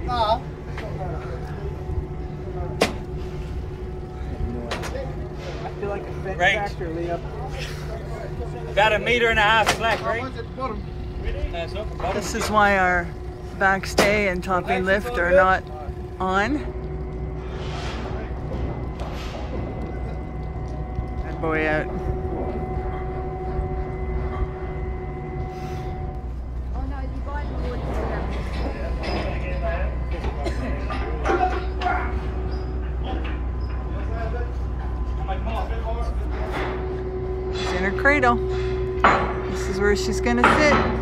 Nah. I feel like a fed tractor, Liam. About 1.5 meters slack, right? This is why our backstay and topping lift are not on. That boy out. She's in her cradle. This is where she's gonna sit.